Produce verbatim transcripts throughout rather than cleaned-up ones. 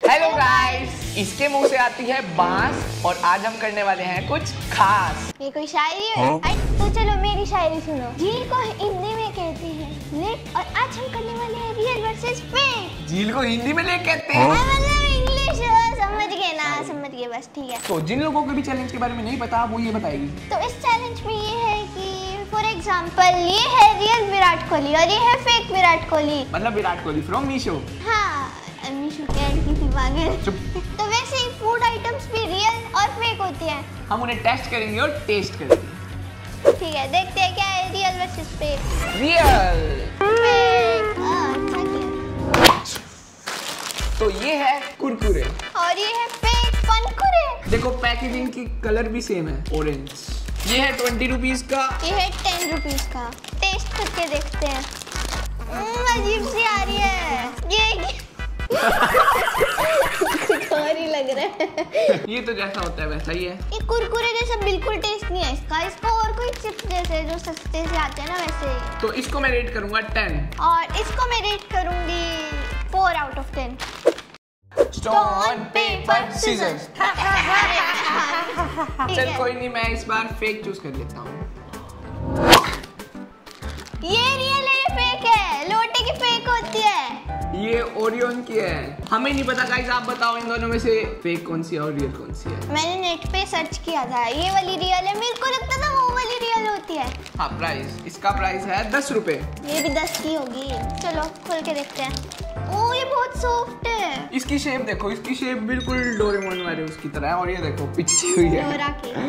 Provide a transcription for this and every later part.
Hello guys, इसके मुंह से आती है बांस और आज हम करने वाले हैं कुछ खास। ये कोई शायरी है? हाँ? तो चलो मेरी शायरी सुनो। झील को हिंदी में कहते हैं लेक और आज हम करने वाले हैं रियल वर्सेस फेक। झील को हिंदी में लेक कहते हैं? हाँ, मतलब इंग्लिश समझ गए ना, समझ गए बस, ठीक है। तो जिन लोगों को भी चैलेंज के बारे में नहीं पता वो ये बताएगी। तो इस चैलेंज में ये है कि फॉर एग्जांपल ये है रियल विराट कोहली और ये है फेक विराट कोहली। मतलब विराट कोहली फ्रॉम मीशो। हाँ, मीशो कैड की थी पागल। तो वैसे ही फूड आइटम्स भी रियल और फेक होती हैं। हम उन्हें टेस्ट करेंगे और टेस्ट करेंगे। ठीक है, देखते हैं क्या है real versus fake. Real fake. हाँ, अच्छा किया। तो ये है कुरकुरे और ये है फेक पनकुरे। देखो पैकेजिंग की कलर भी सेम है, ऑरेंज। ये है ट्वेंटी रुपीज का, ये है टेन रुपीज का। टेस्ट करके देखते हैं। अजीब सी आ रही है ये। कुछ और ही लग रहा है। ये तो जैसा होता है वैसा ही है। ये कुरकुरे जैसा बिल्कुल टेस्ट नहीं है इसका। इसको और कोई चिप्स जैसे जो सस्ते से आते हैं ना वैसे। तो इसको मैं रेट करूंगा टेन और इसको मैं रेट करूंगी four out of ten. Stone paper scissors. चल कोई नहीं, मैं इस बार फेक चूज कर लेता हूँ। ये रियल है, ये फेक है। लोटे की फेक होती है। ये ओरियन की है। हमें नहीं पता गाइस, आप बताओ इन दोनों में से फेक कौन सी है और रियल कौन सी है। मैंने नेट पे सर्च किया था, ये वाली रियल है। मेरे को लगता था वो वाली रियल होती है। हाँ, प्राइस इसका प्राइस है दस रुपए। ये भी दस की होगी। चलो खोल के देखते हैं। ओ, ये बहुत सॉफ्ट है। इसकी शेप देखो, इसकी शेप बिल्कुल डोरेमोन वाले उसकी तरह है। और ये देखो पिछी हुई है। डोरा की।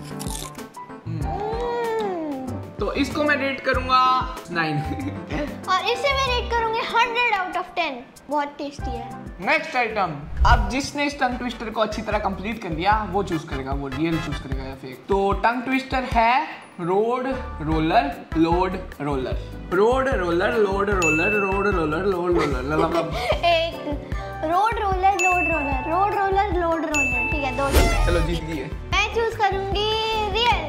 तो इसको मैं रेट करूंगा नाइन। और इसे मैं रेट करूंगी हंड्रेड आउट ऑफ टेन। बहुत टेस्टी है। Next item. अब जिसने इस टंग ट्विस्टर को अच्छी तरह कंप्लीट कर लिया वो चूज करेगा, वो रियल चूज करेगा या फेक। तो टंग ट्विस्टर है road roller load roller. Road roller load roller road roller load roller. एक road roller load roller road roller load roller. ठीक है, दो। चलो जीत गई। मैं चूज करूंगी रियल।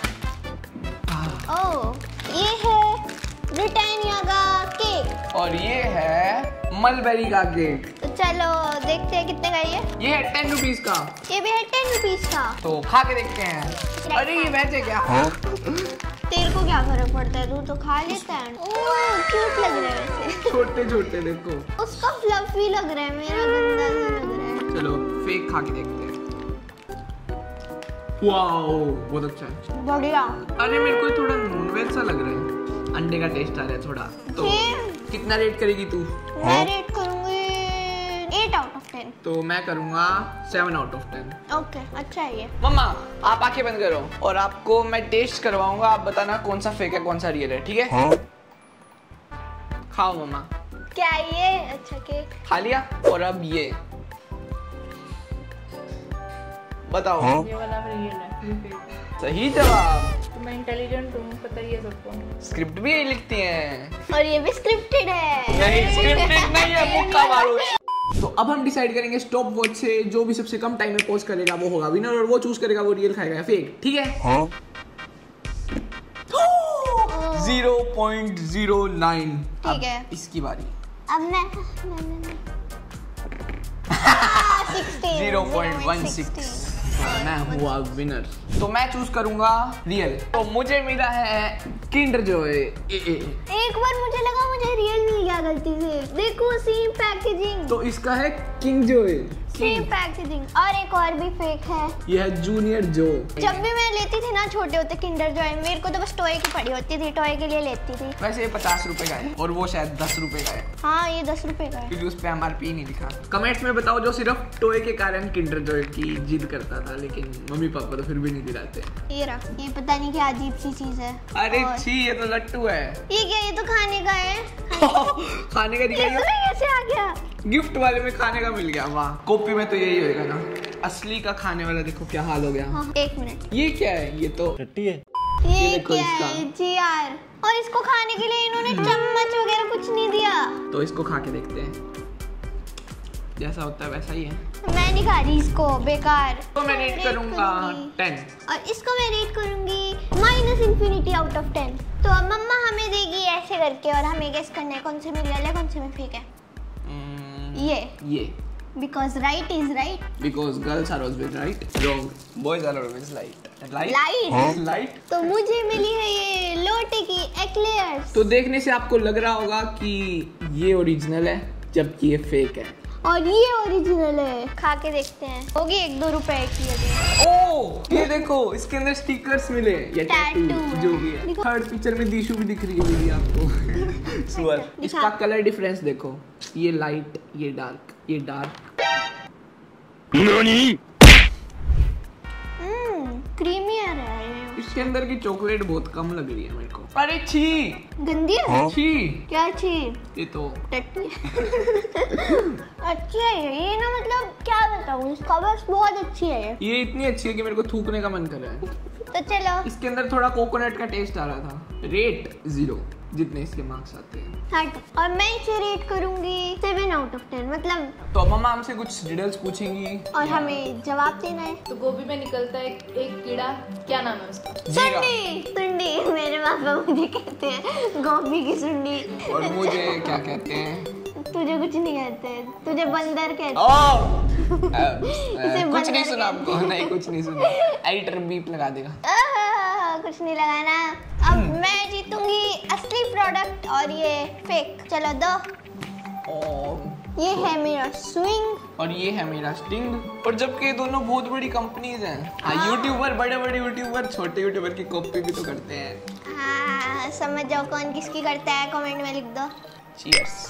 ओह, ये है ब्रिटानिया का केक और ये है मलबेरी का केक। तो चलो देखते हैं कितने का ये। ये है टेन रुपीज का। ये भी है टेन रुपीज का। तो खा के देखते हैं। अरे ये वैसे क्या? तेरे को क्या फर्क पड़ता है, तू तो खा लेता है। ओह, क्यूट लग रहा है वैसे। छोटे छोटे देखो। उसका फ्लफी लग रहा है, मेरा गंदा सा लग रहा है। चलो फेक खा के देखते हैं। वाओ, बहुत अच्छा है। बढ़िया। अरे मेरे को थोड़ा नॉन वेज सा लग रहा है, अंडे का टेस्ट आ रहा है थोड़ा। तो कितना रेट करेगी तू? मैं रेट करूंगी एट आउट ऑफ टेन। तो मैं करूंगा seven out of ten. Okay, अच्छा है ये। मम्मा आप आंखें बंद करो और आपको मैं टेस्ट करवाऊंगा। आप बताना कौन सा फेक है कौन सा रियल है, ठीक है? हाँ? खाओ मम्मा। क्या ये? अच्छा केक खा लिया। और अब ये बताओ। हाँ? ये वाला रियल है। सही जवाब। तो मैं इंटेलिजेंट हूँ, पता ही है सबको। स्क्रिप्ट भी यही लिखती हैं। और ये भी स्क्रिप्टेड है। नहीं, स्क्रिप्टेड नहीं है, मुक्का मारो। तो अब हम डिसाइड करेंगे स्टॉप वॉच से जो भी सबसे कम टाइम में पॉज करेगा वो होगा विनर। और वो चूज करेगा वो रियल खाएगा या फेक, ठीक है? हाँ। Zero point zero nine. ठीक है, इसकी बारी। अब मैं ज़ीरो पॉइंट वन सिक्स। मैं हुआ विनर। तो मैं चूज करूंगा रियल। तो मुझे मिला है किंडर जॉय। एक बार मुझे लगा मुझे रियल मिल गया गलती से। देखो सेम पैकेजिंग। तो इसका है किंग जॉय। Same packaging. और एक और भी फेक है, यह है जूनियर जो। जब भी मैं लेती थी ना छोटे होते किंडर जॉय, मेरे को तो बस टॉय की पड़ी होती थी, टॉय के लिए लेती थी। वैसे ये पचास रुपए का है और वो शायद दस रुपए का है। हाँ, ये दस रुपए का है क्योंकि उस पे एम आर पी नहीं लिखा। कमेंट्स में बताओ जो सिर्फ टॉय के कारण किंडर जॉय की जिद करता था, लेकिन मम्मी पापा तो फिर भी नहीं दिलाते। ये रहा, ये पता नहीं क्या अजीब सी चीज है। अरे और... छी, ये तो लट्टू है। ये क्या? ये तो खाने का है। खाने का दिखाइए। कैसे आ गया? गिफ्ट वाले में खाने का मिल गया। वाह, कॉपी में तो यही होएगा ना। असली का खाने वाला देखो क्या हाल हो गया। हाँ, एक मिनट। ये क्या है? ये तो टट्टी है। ये, ये देखो क्या इसका। है जी यार? और इसको खाने के लिए इन्होंने चम्मच वगैरह कुछ नहीं दिया। तो इसको खा के देखते हैं, जैसा होता है वैसा ही है। मैं नहीं खा रही इसको, बेकार। तो मैं रेट करूंगा टेन। और इसको मैं रेट करूंगी minus infinity out of ten. तो अब मम्मा हमें देगी ऐसे करके और हमें गेस करना है कौन से में रियल है कौन से में फेक है। hmm, ये ये Because right is right. Because girls are always right. Wrong. Boys are always light. Light. Light. Light. तो मुझे मिली है ये लोटे की एक्लेयर्स। तो देखने से आपको लग रहा होगा कि ये ओरिजिनल है जबकि ये फेक है। और ये ओरिजिनल है। खा के देखते हैं। होगी एक दो रुपए की अभी। ओह, ये देखो इसके अंदर स्टिकर्स मिले या टैटू Tattoo जो भी है। थर्ड पिक्चर में दीशु भी दिख रही होगी आपको। सुअर। इसका कलर डिफरेंस देखो, ये लाइट, ये डार्क, ये डार्क। हम्म, क्रीमी आ रहा है। इसके अंदर की चॉकलेट बहुत कम लग रही है मेरे को। अरे छी, गंदी है। छी, क्या छी? ये तो टट्टी। अच्छी है ये ये ना, मतलब क्या बताऊँ, इसका बस बहुत अच्छी है ये। ये इतनी अच्छी है कि मेरे को थूकने का मन कर रहा है। तो चलो। इसके अंदर थोड़ा कोकोनट का टेस्ट आ रहा था। रेट जीरो, जितने इसके मार्क्स आते हैं। हट। और मैं इसे रेट करूंगी सेवन आउट ऑफ टेन। मतलब तो मम्मा हमसे कुछ रिडल्स पूछेंगी और हमें जवाब देना है। तो गोभी में निकलता है एक, एक कीड़ा, क्या नाम है उसका? जीरा। सुंडी। सुंडी। मेरे पापा मुझे कहते हैं गोभी की सुंडी। और मुझे क्या कहते हैं? तुझे कुछ नहीं कहते, तुझे बंदर कहते ओह, हैं। अ, अ, कुछ बंदर नहीं सुना कहते आपको? नहीं, कुछ नहीं सुना। एडिटर बीप लगा देगा। आहा, कुछ नहीं लगाना। अब मैं जीतूंगी असली प्रोडक्ट और ये फेक। चलो दो। और ये है मेरा स्विंग और ये है मेरा स्टिंग। और जबकि ये दोनों बहुत बड़ी कंपनीज हैं। हाँ, यूट्यूबर, बड़े बड़े यूट्यूबर छोटे यूट्यूबर की कॉपी भी तो करते हैं। हाँ, समझ जाओ कौन किसकी करता है, कमेंट में लिख दो। चीयर्स।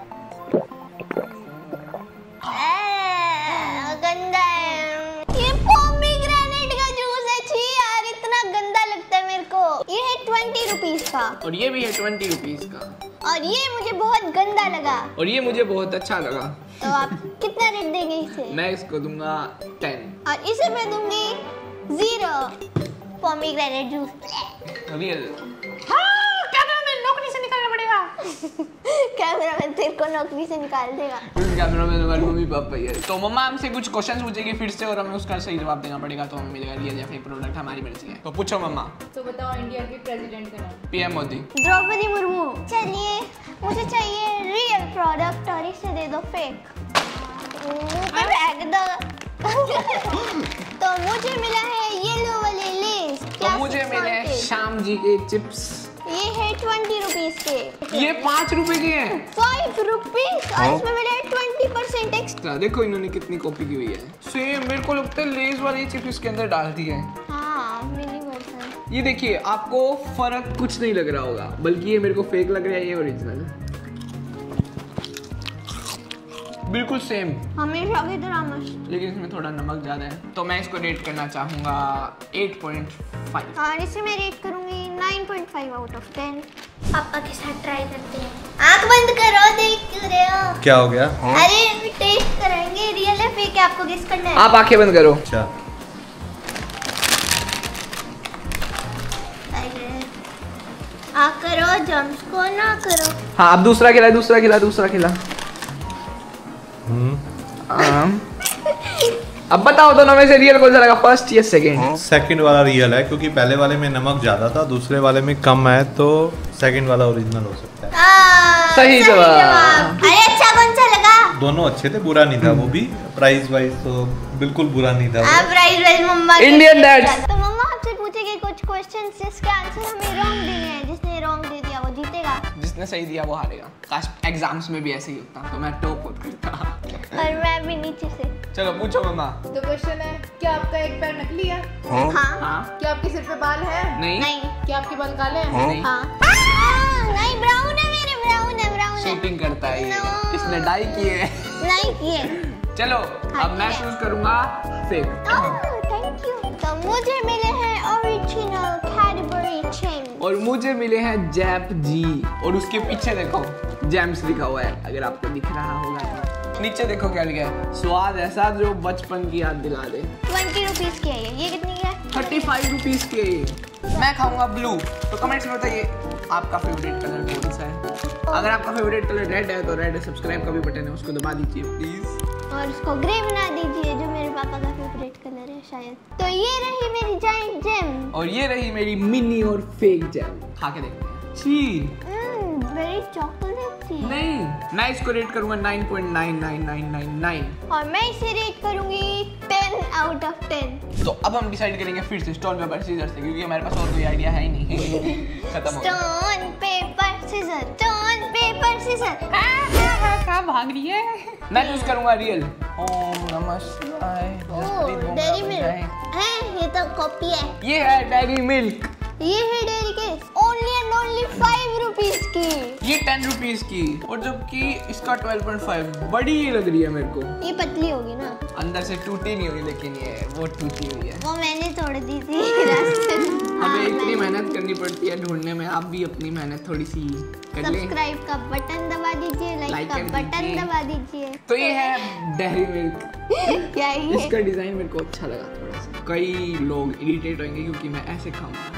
आ, गंदा है ये। पोमीग्रेनेट का जूस है। छी यार, इतना गंदा लगता है मेरे को। ये है ट्वेंटी रुपीज का। और ये भी है ट्वेंटी रुपीज का। और ये मुझे बहुत गंदा लगा। और ये मुझे बहुत अच्छा लगा। तो आप कितना रेट देंगे इसे? मैं इसको दूंगा टेन। और इसे मैं दूंगी जीरो। Pomegranate juice real. नौकरी से निकलना पड़ेगा। कैमरामैन तेरे को नौकरी से निकाल देगा। कैमरामैन हमारे मम्मी पापा ही है। तो मम्मा हमसे कुछ क्वेश्चंस पूछेगी फिर से और हमें उसका सही जवाब देना पड़ेगा। तो हमें मिलेगा रियल या फेक प्रोडक्ट, हमारी मर्जी है। तो पूछो मम्मा। तो बताओ इंडिया के प्रेसिडेंट का नाम। पीएम मोदी। द्रौपदी मुर्मू। चलिए, मुझे चाहिए रियल प्रोडक्ट और इसे दे दो फेक। मुंह पे फेंक दो। तो मुझे मिला है येलो वाले लेस। तो मुझे मिले श्याम जी के चिप्स। ये है ट्वेंटी रुपीज के। ये पाँच रुपए के हैं। फाइव रुपीज और इसमें मिले ट्वेंटी परसेंट एक्स्ट्रा। देखो इन्होंने कितनी कॉपी की हुई है। सेम मेरे को लगता है लेस वाली चिप्स इसके अंदर डाल दी है। हाँ, मिनी वर्जन। ये देखिए, आपको फर्क कुछ नहीं लग रहा होगा, बल्कि ये मेरे को फेक लग रहा है, ये ओरिजिनल। बिल्कुल सेम, हमेशा की तरह मस्त। लेकिन इसमें थोड़ा नमक ज्यादा है। तो मैं इसको रेट करना चाहूंगा एट पॉइंट फाइव। और इसे मैं रेट करूंगी nine point five out of ten. पापा के साथ ट्राई करते हैं। आंख बंद करो, देख क्यों रहे हो? क्या हो गया? अरे अभी टेस्ट करेंगे, रियल है फेक है, आपको गेस करना है। आप आंखें बंद करो। अच्छा, आ करो, जम्स को ना करो। हाँ, अब दूसरा खिला, दूसरा खिला, दूसरा खिला। हम्म, अब बताओ दोनों में से रियल कौन सा लगा, फर्स्ट या सेकंड? सेकंड वाला रियल है क्योंकि पहले वाले में नमक ज्यादा था, दूसरे वाले में कम है, तो सेकंड वाला ओरिजिनल हो सकता है। आ, सही जवाब। अरे अच्छा कौन सा लगा? दोनों अच्छे थे, बुरा नहीं था वो भी। प्राइस वाइज तो बिल्कुल बुरा नहीं था वो। आप राइट राइट मम्मा। Indian dads। तो मम्मा आपसे पूछेगी कुछ क्वेश्चंस जिसके आंसर हमें रॉन्ग देने हैं। जिसने रॉन्ग दे दिया वो जीतेगा। जिसने सही दिया वो हारेगा। काश एग्जाम्स में भी ऐसे ही होता तो मैं टॉप होता करता। और मैं भी नीचे से। चलो पूछो मम्मा। तो क्वेश्चन है, क्या आपका एक पैर नकली है? हाँ। हाँ, क्या आपके सिर पे बाल है? नहीं, नहीं। क्या आपके बाल काले हैं? नहीं। हाँ। आ, नहीं, ब्राउन है मेरे, ब्राउन है, ब्राउन है। शूटिंग करता है ये। No। इसने डाई किए है। नहीं किए। चलो हाँ, अब मैं ठीक है। चूज करूंगा फेक। Thank you. तो मुझे मिले हैं ओरिजिनल कैडबरी जेम्स। और मुझे मिले हैं जैप जी। और उसके पीछे देखो जेम्स लिखा हुआ है, अगर आपको दिख रहा होगा तो। नीचे देखो क्या लिखा है, स्वाद ऐसा जो बचपन की याद दिला दे। ट्वेंटी रुपीज की है ये। ये कितनी की है? थर्टी फाइव रुपीज के। मैं खाऊंगा ब्लू। तो कमेंट्स में बताइए आपका फेवरेट कलर कौन सा है। अगर आपका फेवरेट कलर रेड है तो रेड सब्सक्राइब का भी बटन है, उसको दबा दीजिए प्लीज। और उसको ग्रे बना दीजिए, जो मेरे पापा का फेवरेट कलर है शायद। तो ये रही मेरी जाइंट जेम। और ये रही मेरी मिनी और फेक जेम। खा के देखते हैं। छी, वेरी चॉकलेट। थी। नहीं, मैं इसको रेट करूंगा nine point nine nine nine nine nine और मैं इसे रेट करूंगी टेन आउट ऑफ टेन। तो अब हम डिसाइड करेंगे फिर से स्टोन पेपर सीजर से, क्योंकि हमारे पास और कोई आइडिया है ही नहीं। खत्म हो गया। Stone paper scissor, stone paper scissor. कहाँ भाग रही है? मैं चूज करूंगा रियल। ओम नमः शिवाय। ओह, डेयरी मिल्क है, ये तो कॉपी है। ये है डेयरी मिल्क। ये है डेयरी के only and only five rupees की। ये टेन रुपीज की, और जबकि इसका ट्वेल्व पॉइंट फाइव बड़ी लग रही है मेरे को। ये पतली होगी ना, अंदर से टूटी नहीं हुई, लेकिन ये वो टूटी हुई है। वो मैंने तोड़ दी थी रास्ते में। हमें इतनी मेहनत करनी पड़ती है ढूंढने में, आप भी अपनी मेहनत थोड़ी सी कर लें। सब्सक्राइब का बटन दबा दीजिए, लाइक Like का कर बटन दीजिए। दबा दीजिए। तो ये है डेयरी मिल्क। क्या है? इसका डिजाइन मेरे को अच्छा लगा थोड़ा सा। कई लोग इरिटेट होंगे क्योंकि मैं ऐसे खाऊंगा।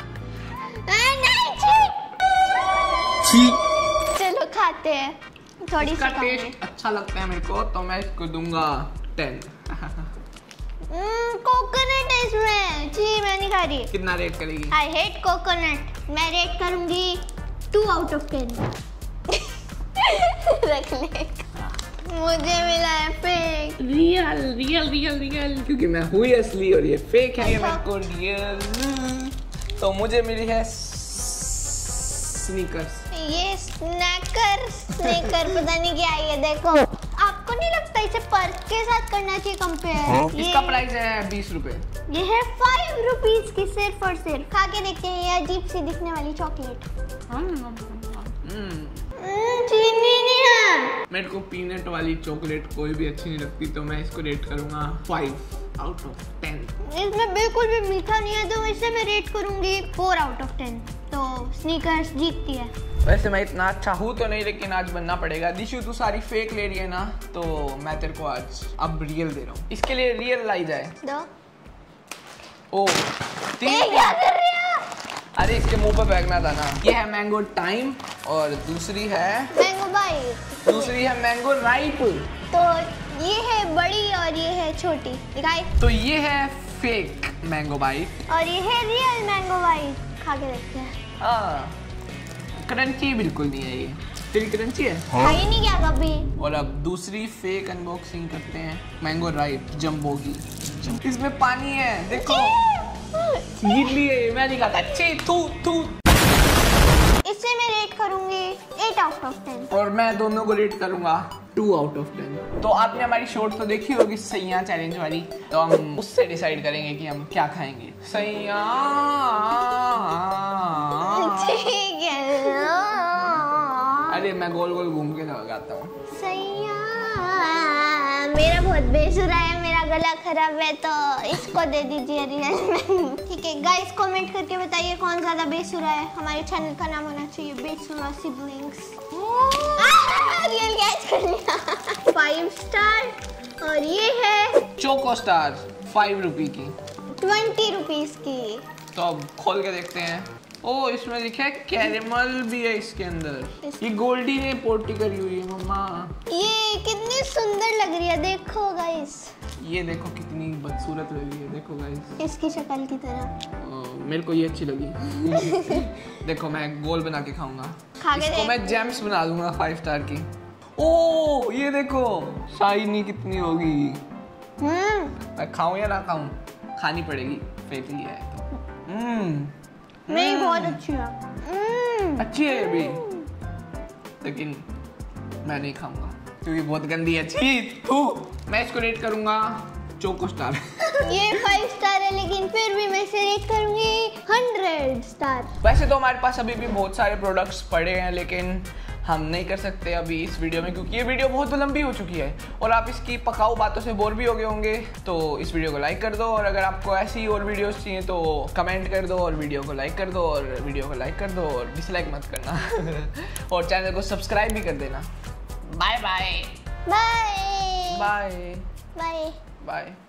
चलो खाते हैं, थोड़ी इसका सी टेस्ट अच्छा लगता है मेरे को, तो मैं इसको दूंगा टेन। कोकोनट है इसमें, जी मैं नहीं खा रही। कितना रेट करेगी? I hate coconut. मैं रेट करूंगी टू आउट ऑफ टेन। रख ले, मुझे मिला है fake. Real real real real, क्योंकि मैं हुई असली और ये फेक है। ये मेरे को रियल, तो मुझे मिली है स्नीकर्स। ये स्नैकर स्नैकर पता नहीं क्या है ये। देखो, आपको नहीं लगता इसे पर्क के साथ करना चाहिए कंपेयर? इसका प्राइस है बीस रुपए। ये है फाइव रुपीज की सिर्फ और सिर्फ। खा के देखते हैं ये अजीब सी दिखने वाली चॉकलेट। हम्म, चीनी नहीं है। मेरे को पीनट वाली चॉकलेट कोई भी अच्छी नहीं लगती, तो मैं इसको रेट करूंगा फाइव आउट ऑफ टेन। इसमें बिल्कुल भी मीठा नहीं है, तो इसे मैं रेट करूंगी फोर आउट ऑफ टेन। तो स्नीकर्स जीतती है। वैसे मैं इतना अच्छा हूँ तो नहीं, लेकिन आज बनना पड़ेगा। दिशु तू सारी फेक ले रही है ना, तो मैं तेरे को आज अब रियल दे रहा हूँ। इसके लिए रियल लाई जाए। दो। ओ ये क्या कर रही हो? अरे इसके मुंह पे फेंकना था ना। ये है मैंगो टाइम, और दूसरी है मैंगो बाइट। दूसरी है मैंगो राइप। तो ये है बड़ी और ये है छोटी। दिखाई। तो ये है फेक मैंगो बाइट, और ये है रियल मैंगो बाइट। खा के देखते हैं। हाँ क्रंची बिल्कुल नहीं है ये। तेरी क्रंची है। खाई नहीं क्या कभी? और अब दूसरी फेक अनबॉक्सिंग करते हैं, मैंगो राइप जंबो की। इसमें पानी है, देखो गिरली है। मैं नहीं खाता। छी थू थू। इसे मैं रेट करूंगी एट आउट ऑफ टेन। और मैं दोनों को रेट करूंगा टू आउट ऑफ टेन। तो आपने हमारी शॉर्ट तो देखी होगी सैया चैलेंज वाली, तो हम उससे डिसाइड करेंगे कि हम क्या खाएंगे। सैया ठीक है। अरे मैं गोल गोल घूम के लगाता हूँ। सैया मेरा बहुत बेसुरा है, मेरा गला खराब है, तो इसको दे दीजिए रियल में। ठीक है गाइस, कमेंट करके बताइए कौन ज्यादा बेसुरा है। हमारे चैनल का नाम होना चाहिए बेसुरा सिबलिंग्स। रियल कैच कर लिया। Five Star. और ये है चोको स्टार फाइव रुपी की, ट्वेंटी रुपीज की। तो अब खोल के देखते हैं। ओ इसमें लिखा है कैरेमल भी है इसके अंदर। ये गोल्डी ने पोटी करी हुई है मम्मा। ये कितनी सुंदर लग रही है, देखो गाइस। ये देखो कितनी बदसूरत लग रही है, देखो गाइस इसकी शक्ल की तरह। मेरे को ये अच्छी लगी। देखो मैं गोल बना के खाऊंगा। खा के इसको देख। मैं जेम्स बना दूंगा फाइव स्टार की। ओ ये देखो शाइनी कितनी होगी। हम्म मैं खाऊं या ना खाऊं, खानी पड़ेगी, फेंक ली है तो। हम्म नहीं, बहुत अच्छी है। हम्म अच्छी है ये भी, लेकिन मैं नहीं खाऊंगा क्योंकि बहुत गंदी है। छी थू। मैं इसको रेट करूंगा चोको स्टार। ये फाइव स्टार है, लेकिन फिर भी मैं इसे रेट करूंगी हंड्रेड स्टार। वैसे तो हमारे पास अभी भी बहुत सारे प्रोडक्ट्स पड़े हैं, लेकिन हम नहीं कर सकते अभी इस वीडियो में, क्योंकि ये वीडियो बहुत लंबी हो चुकी है और आप इसकी पकाऊ बातों से बोर भी हो गए होंगे। तो इस वीडियो को लाइक कर दो, और अगर आपको ऐसी और वीडियोस चाहिए तो कमेंट कर दो, और वीडियो को लाइक कर दो, और वीडियो को लाइक कर दो, और डिसलाइक मत करना। और चैनल को सब्सक्राइब भी कर देना। Bye bye bye bye bye bye.